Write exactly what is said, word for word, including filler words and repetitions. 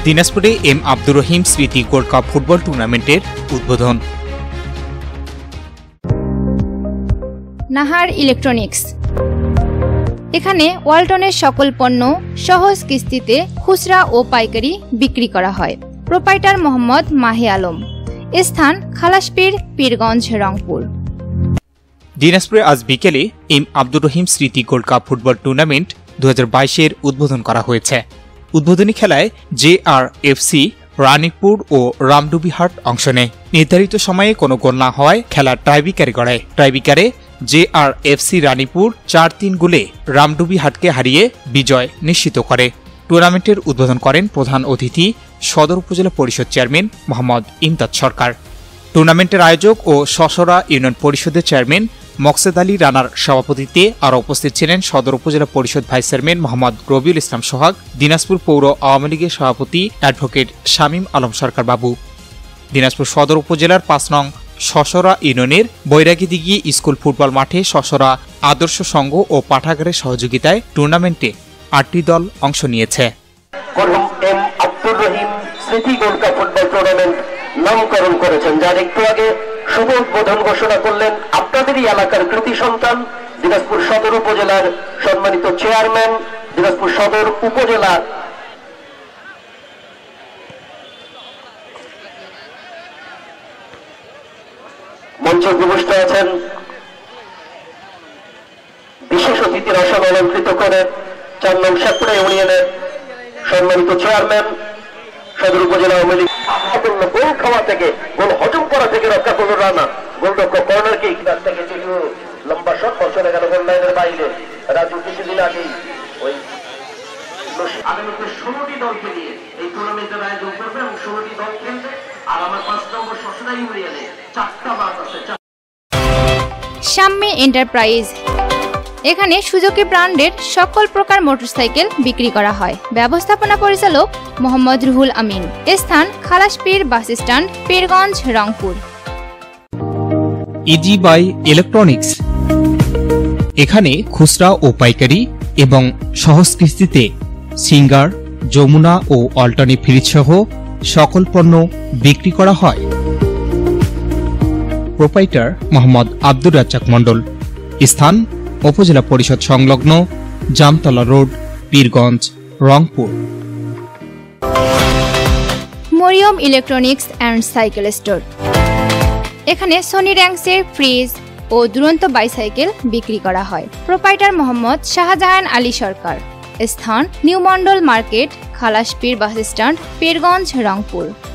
দিনাজপুরে এম আব্দুর রহিম স্মৃতি gold cup football টুর্নামেন্টের উদ্বোধন। নাহার ইলেকট্রনিক্স, এখানে ওয়ালটনের সকল পণ্য সহজ কিস্তিতে খুচরা ও পাইকারি বিক্রি করা হয়। প্রোপাইটার মোহাম্মদ মাহি আলম, স্থান খালাসপীর, পীরগঞ্জ, রংপুর। দিনাজপুরে আজ বিকেলে এম আব্দুর রহিম স্মৃতি গোল্ড কাপ ফুটবল টুর্নামেন্ট দু হাজার বাইশের উদ্বোধন করা হয়েছে। উদ্বোধনী খেলায় J R F C, Ranipur ও রামডুবিহাট অংশ নেয়। নির্ধারিত সময়ে কোনো গোল না হওয়ায় খেলা টাইব্রেকারে গড়ায়। টাইব্রেকারে J R F C Ranipur চার তিন গোলে রামডুবিহাটকে হারিয়ে বিজয় নিশ্চিত করে। টুর্নামেন্টের উদ্বোধন করেন প্রধান অতিথি সদর উপজেলা পরিষদ চেয়ারম্যান মোহাম্মদ ইমতাজ সরকার। টুর্নামেন্টের আয়োজক ও শশরা ইউনিয়ন পরিষদের চেয়ারম্যান মকসেদ আলী রানার সভাপতিত্বে আরও উপস্থিত ছিলেন সদর উপজেলা পরিষদ ভাইস চেয়ারম্যান মোহাম্মদ রবিউল ইসলাম সোহাগ, দিনাজপুর পৌর আওয়ামী লীগের সভাপতি অ্যাডভোকেট শামীম আলম সরকার বাবু। দিনাজপুর সদর উপজেলার পাঁচ নং শশরা ইউনিয়নের বৈরাগীদিঘি স্কুল ফুটবল মাঠে শশরা আদর্শ সংঘ ও পাঠাগারের সহযোগিতায় টুর্নামেন্টে আটটি দল অংশ নিয়েছে। নামকরণ করেছেন, যার একটু আগে শুভ উদ্বোধন ঘোষণা করলেন আপনাদেরই এলাকার কৃতি সন্তান দিনাজপুর সদর উপজেলার সম্মানিত চেয়ারম্যান, দিনাজপুর সদর উপজেলা মঞ্চে উপবিষ্ট আছেন। বিশেষ অতিথির আসন অলঙ্কৃত করে চার নং শেখপুরা ইউনিয়নের সম্মানিত চেয়ারম্যান সদর উপজেলা আওয়ামী লীগ গোল খাওয়া থেকে, গোল হজম করা থেকে রক্ষা করল রানা। গোলরক্ষক কর্নার কিক থেকে চলিয়ে লম্বা শট চলে গেল গোল লাইনের বাইরে। রাজু কিছুদিন আগেই ওই আগামীতে ষোলোটি দলকে নিয়ে এই টুর্নামেন্টের আয়োজন করবে এবং ষোলোটি দল খেলবে। আর আমার পাঁচ নম্বর শশরা ইউনিয়নে চারটা মাঠ আছে। শাম্মী এন্টারপ্রাইজ, এখানে সুজুকি ব্র্যান্ডের সকল প্রকার মোটরসাইকেল বিক্রি করা হয়। ব্যবস্থাপনা পরিচালক মোহাম্মদ রুহুল আমিন, স্থান Khalaspir bus stand, Pirganj, Rangpur. Easy buy electronics, এখানে খুচরা ও পাইকারি এবং সহজ কিস্তিতে সিঙ্গার, যমুনা ও অল্টারনেট ফ্রিজ সহ সকল পণ্য বিক্রি করা হয়। প্রোপাইটার মোহাম্মদ আব্দুর রাজ্জাক মণ্ডল, স্থান উপজেলা পরিষদ সংলগ্ন Jamtala road, Pirganj, Rangpur. Mariam electronics and cycle store, এখানে সোনি র্যাঙ্কসের ফ্রিজ ও দুরন্ত বাইসাইকেল বিক্রি করা হয়। প্রোপাইটার মোহাম্মদ শাহজাহান আলী সরকার, স্থান new Mondal market, Khalaspir bus stand, Pirganj, Rangpur.